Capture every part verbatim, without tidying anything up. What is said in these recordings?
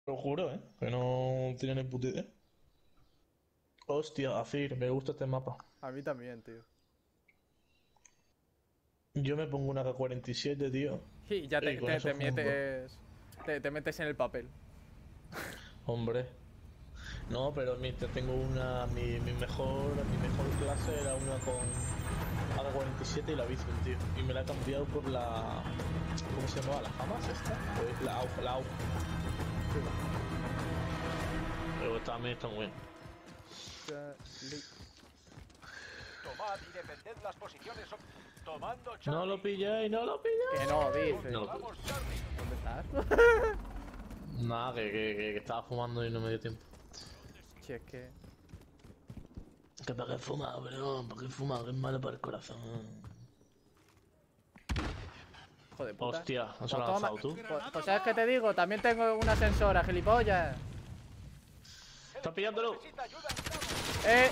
Lo juro, ¿eh? Que no tiene ni puta idea. Hostia, Azir, me gusta este mapa. A mí también, tío. Yo me pongo una K cuarenta y siete, tío. Y ya Y te, con te, eso te jugando. metes. Te, te metes en el papel. Hombre. No, pero mi, te tengo una. Mi, mi mejor. Mi mejor clase era una con A K cuarenta y siete y la Bizum, tío. Y me la he cambiado por la. ¿Cómo se llamaba? ¿La Hamas esta? Pues la A U G, la A U G. Pero también está muy bien. Tomad y defended las posiciones. Tomando Charlie. No lo pilléis, no lo pilléis. Que no, dice. No lo Vamos, Charlie. ¿Dónde estás? Nada, que, que, que, que estaba fumando y no me dio tiempo. Si es que. Que para qué fumar, bro, para qué fumar, que es malo para el corazón. Hijo de puta. Hostia, ¿no se Pues lo has toma- lanzado tú? Pues, pues ¿sabes qué te digo? También tengo una sensora, gilipollas. ¡Estás pillándolo! Necesita ayuda en Bravo. Eh.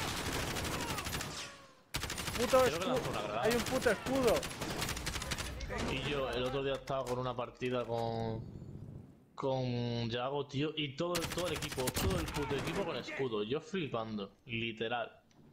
Puto Creo que lanzó escudo. una granada. Hay un puto escudo. Y yo el otro día estaba con una partida con. Con Yago, tío, y todo, todo el equipo, todo el puto equipo con escudo. Yo flipando, literal.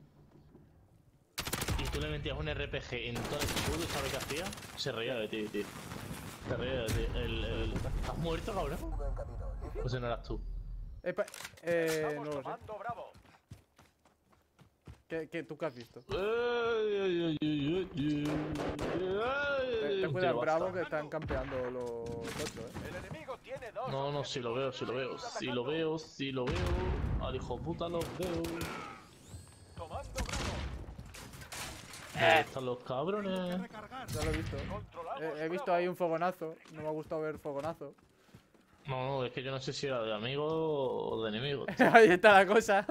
Y tú le metías un R P G en todo el escudo y ¿sabes qué hacía? Se reía de ti, tío. Se reía de ti. El, el... ¿Estás muerto, cabrón? Pues no eras tú. Eh, pa- eh, no Estamos lo sé. tomando Bravo. ¿Qué, qué, ¿Tú qué has visto? Ay, ay, ay, ay, ay, ay. Ten, ten Tío, cuidado, basta. Bravo, que están campeando los ocho, eh. El enemigo tiene dos. No, no, si lo veo, si lo veo, si lo veo, si lo veo. Al hijo puta lo veo. Tomando Bravo. ¿Dónde están los cabrones? Ya lo he visto. Controlamos He, he visto Bravo. ahí un fogonazo. No me ha gustado ver fogonazo. No, no, es que yo no sé si era de amigo o de enemigo. Ahí está la cosa.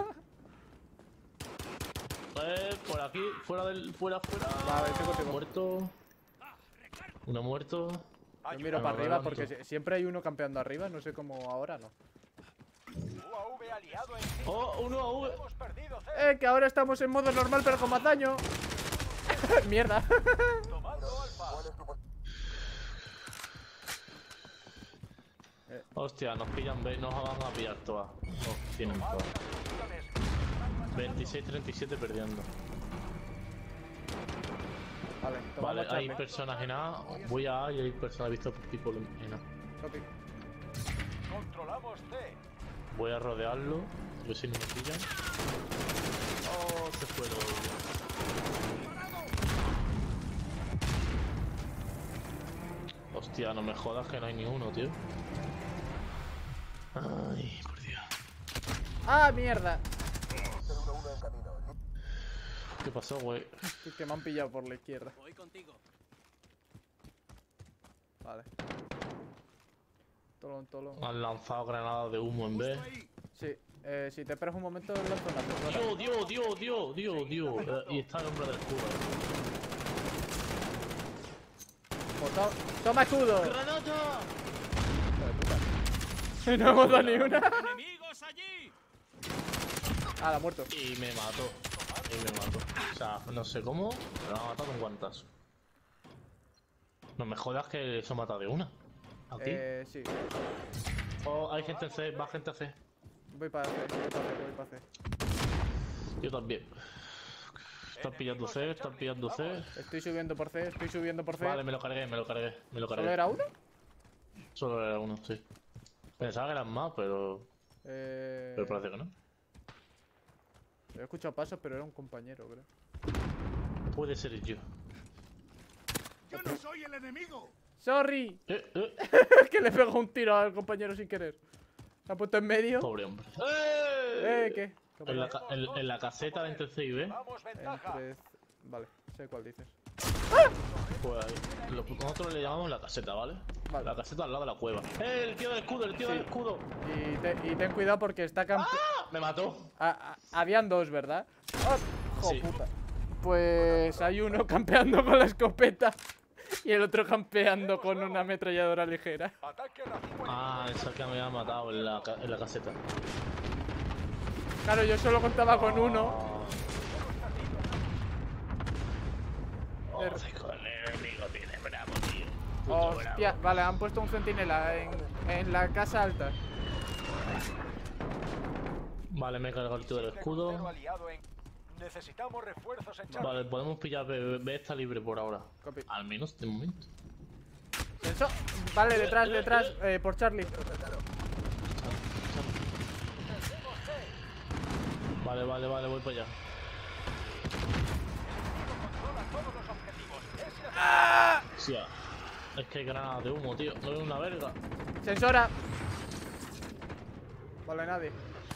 Eh, por aquí, fuera del. fuera, fuera. Vale, tengo, tengo. Muerto. Uno muerto. Yo miro me para arriba adelanto. porque si- siempre hay uno campeando arriba. No sé cómo ahora no. U A V aliado en sí. Oh, uno a V. Hemos perdido C. Eh, que ahora estamos en modo normal pero con más daño. Mierda. Tomando Alfa. Hostia, nos pillan, ve- nos van a pillar todas. Nos tienen Tomad todas. las posiciones. veintiséis treinta y siete perdiendo. Vale, Vale, tomamos hay Charlie. personas en A. Voy a A y hay personas, he visto people en A. Copy. Controlamos C. Voy a rodearlo, a ver si no me pillan. Oh, se fue lo. Hostia, no me jodas que no hay ni uno, tío. Ay, por Dios. ¡Ah, mierda! ¿Qué pasó, güey? Es que me han pillado por la izquierda. Vale. Tolón, tolón. Han lanzado granadas de humo en vez. Sí, eh, si te esperas un momento, lanzo una persona. Dios, Dios, Dios, Dios, Dios, Dios. Eh, y está el hombre del escudo. Pues to- ¡Toma escudo! ¡Granada! Hijo de puta. No hemos dado ni una. ¡Enemigos allí! Ah, la ha muerto. Y me mató. Y me mató. O sea, no sé cómo, pero me ha matado con guantazo. No me jodas que se ha matado de una. ¿A ti? Eh, sí. Oh, hay gente en C, va gente a C. Voy para C, voy para C, voy para C. Yo también. Están pillando C, están pillando C. Estoy subiendo por C, estoy subiendo por C. Vale, me lo cargué, me lo cargué, me lo ¿Solo cargué. era uno? Solo era uno, sí. Pensaba que eran más, pero. Eh... Pero parece que no. He escuchado pasos, pero era un compañero, creo. Puede ser yo. ¡Yo no soy el enemigo! ¡Sorry! Eh, eh. Que le pegó un tiro al compañero sin querer. Se ha puesto en medio. Pobre hombre. Eh, ¿qué? ¿Qué ha En la, pasado? ca- en, en la caseta de entre C y B. Vamos ventaja. Entre... Vale, sé cuál dices. Pues ahí. Lo- nosotros le llamamos la caseta, ¿vale? Vale. La caseta al lado de la cueva. ¡Eh! El tío del escudo, el tío del Sí. escudo. Y, te- y ten cuidado porque está campe... ¡Ah! Me mató. Ah, ah, habían dos, ¿verdad? ¡Oh, hijo Sí. puta! Pues hay uno campeando con la escopeta y el otro campeando con una ametralladora ligera. Ataque racimo Ah, esa que me había matado en la, ca- en la caseta. Claro, yo solo contaba con uno. Oh, Er- hijo, el enemigo tiene bravo, tío. Puto Hostia, bravo. vale, han puesto un centinela en, en la casa alta. Vale, me he cargado el tío del Misil de crucero escudo. aliado en- Necesitamos refuerzos en Charlie. Vale, podemos pillar B. B está libre por ahora. Copy. Al menos de momento. Eso. Vale, detrás, detrás, eh, por Charlie. Vale, vale, vale, voy para allá. Controla todos los objetivos. Ese ¡Ah! Sí, ah. Es que hay granadas de humo, tío. No veo una verga. Sensora. Vale, nadie.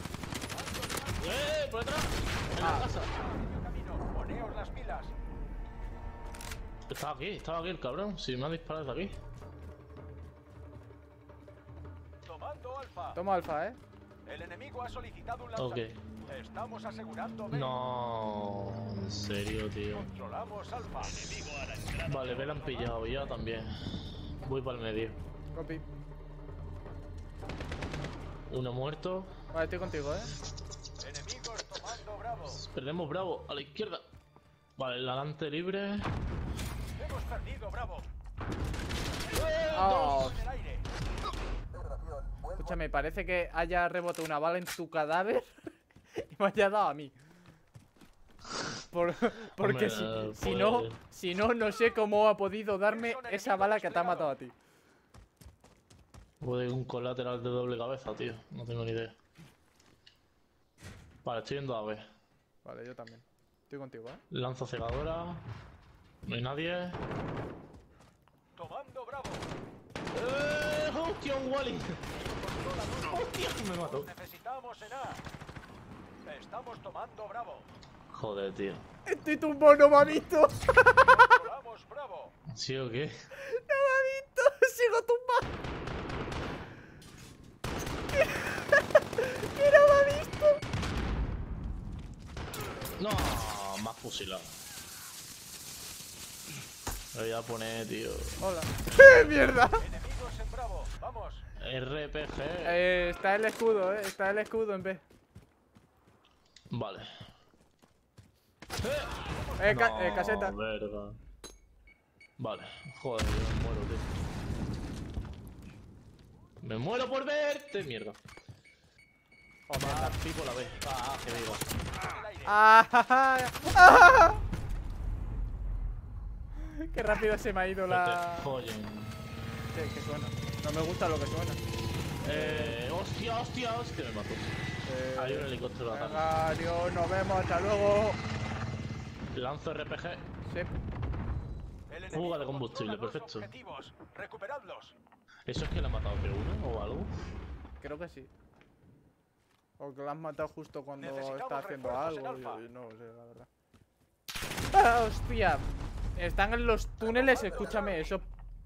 ¡Eh! ¡Por detrás! ¡En la Ah. casa! camino. Poneos las pilas. Estaba aquí, estaba aquí el cabrón. Si me ha disparado desde aquí. Tomando alfa. Toma alfa, eh. El enemigo ha solicitado un Ok. lanzamiento. Estamos asegurando B. No, en serio, tío. Controlamos alfa. Vale, me la han pillado ya también. Voy para el medio. Copy. Uno muerto. Vale, estoy contigo, eh. Enemigos tomando Bravo. Perdemos Bravo, a la izquierda. Vale, el delante libre. Hemos perdido Bravo. Oh, En el aire. escúchame, parece que haya rebotado una bala en tu cadáver y me haya dado a mí. Por- porque Hombre, si, eh, si puede- no, si no, no sé cómo ha podido darme Son esa bala que te ha enemigos matado a ti. Puede un colateral de doble cabeza, tío. No tengo ni idea. Vale, estoy yendo a B. Vale, yo también. Estoy contigo, eh. Lanza cegadora. No hay nadie. Tomando Bravo. ¡Eh! ¡Hostia, un Wally! ¡Hostia! Me mató. Necesitamos en A. Estamos tomando Bravo. Joder, tío. Estoy tumbado, no me ha visto. Controlamos Bravo. ¿Sí o qué? No me ha visto. Sigo tumbado. Que no me ha visto. No, más fusilado. Me voy a poner, tío. Hola. ¡Mierda! Enemigos en Bravo. Vamos. R P G. Eh, está el escudo, eh. Está el escudo en B. Vale. Eh, ca- No, eh, caseta. verga. Vale, joder, yo me muero, tío. Me muero por verte, mierda. Oh, mierda. Va, pico la B. Ah, que digo. En el aire. Ah, ja, ja. Ah. Qué rápido se me ha ido Que la... te follen. ¿Qué, qué suena? No me gusta lo que suena. Eh, hostia, hostia, hostia, me mató. Eh, Hay un helicóptero ataque. venga, adiós, nos vemos, hasta luego. Lanzo R P G. Sí. El Fuga enemigo de combustible, controla dos perfecto. objetivos. Recuperadlos. ¿Eso es que le ha matado P uno o algo? Creo que sí. O que lo han matado justo cuando Necesitamos está haciendo refuerzos en algo. Yo, alfa. yo no lo sé, la verdad. ¡Ah, hostia! Están en los túneles, escúchame, eso...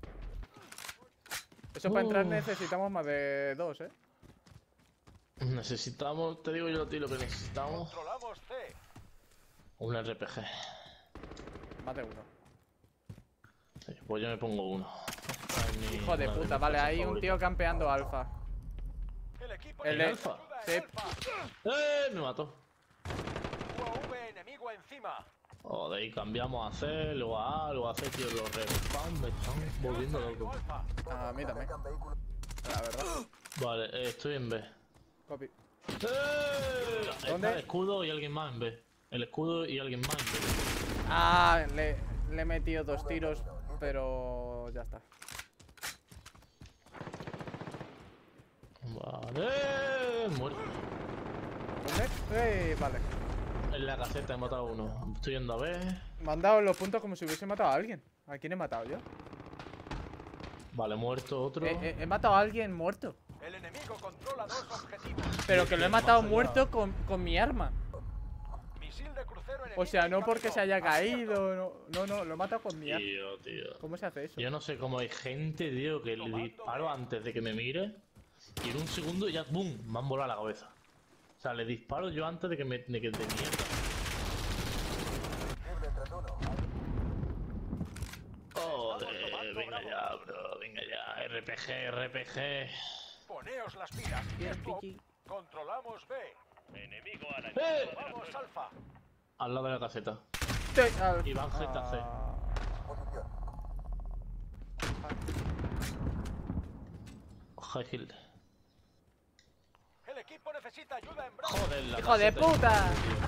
Eso para entrar Uh. necesitamos más de dos, ¿eh? Necesitamos, te digo yo a ti lo que necesitamos. Controlamos C. Un R P G. Más de uno. Sí, pues yo me pongo uno. Ay, mi- Hijo de una puta, mis vale, cosas hay un favoritas. tío campeando alfa. El equipo El de de- alfa. ayuda en Sí. alfa. ¡Eh! Me mató. U A V enemigo encima. Joder, y cambiamos a C, luego a A, luego a C, tío. Los respawn me están volviendo Enemigo loco. alfa. A mí también. La verdad. Vale, eh, estoy en B. Copy. ¡Eh! ¿Dónde? Está el escudo y alguien más en B. El escudo y alguien más en B. Ah, le, le he metido dos tiros, pero ya está. Vale, muerto. ¿Dónde? Eh, vale. En la caseta he matado a uno. Estoy yendo a B. Me han dado los puntos como si hubiese matado a alguien. ¿A quién he matado yo? Vale, muerto otro. Eh, eh, he matado a alguien muerto. El enemigo controla dos objetivos. Pero que lo he Sí, matado más allá. muerto con, con mi arma. Misil de crucero enemigo. O sea, no en porque camino. se haya Acierto. caído. No, no, no, lo he matado con mi arma. Tío, tío. ¿Cómo se hace eso? Yo no sé cómo hay gente, tío, que le disparo antes de que me mire y en un segundo ya, ¡boom!, me han volado la cabeza. O sea, le disparo yo antes de que me de que de mierda. Joder, venga ya, bro, venga ya. R P G, R P G. Poneos las pilas. Yes, Tiempo. Piki. Controlamos B. Enemigo a la ¡Eh! Vamos alfa. Al lado de la caseta. Sí, al- Iván Z C. Ah. High Hill. El equipo necesita ayuda en Bravo. Joder, la ¡Hijo de caseta. puta!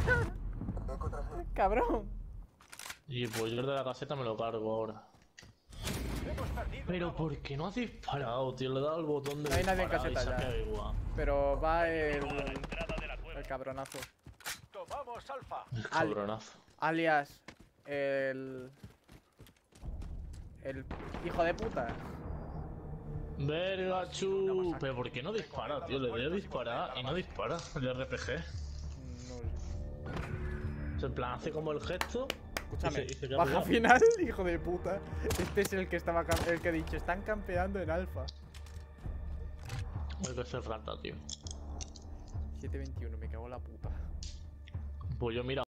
Cabrón. Y pues yo el de la caseta me lo cargo ahora. Hemos perdido Pero Bravo. ¿por qué no has disparado, tío? Le he dado al botón de No hay nadie en disparar y caseta se ha ya. quedado igual. Pero va el. El cabronazo. Tomamos Alfa. El cabronazo. Alias. El. El hijo de puta. Verga, chu. Pero ¿por qué no dispara, tío? Le doy a disparar y no dispara el R P G. No O sea, en plan, hace como el gesto. Escúchame, y se- y se queda baja pillado. final, hijo de puta. Este es el que estaba cam- el que he dicho, están campeando en alfa. Hay que ser rata, tío. siete veintiuno, me cago en la puta. Pues yo mira.